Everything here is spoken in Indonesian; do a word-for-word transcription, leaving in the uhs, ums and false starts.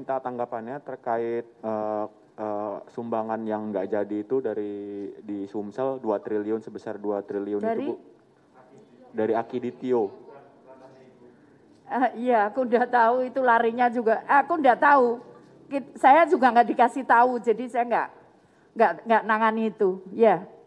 minta tanggapannya terkait uh, uh, sumbangan yang nggak jadi itu dari di Sumsel dua triliun sebesar dua triliun Dari? itu Bu. Dari Akiditio. Uh, iya, aku udah tahu itu larinya juga. Aku udah tahu. Saya juga nggak dikasih tahu, jadi saya nggak nggak nggak nangani itu. Ya.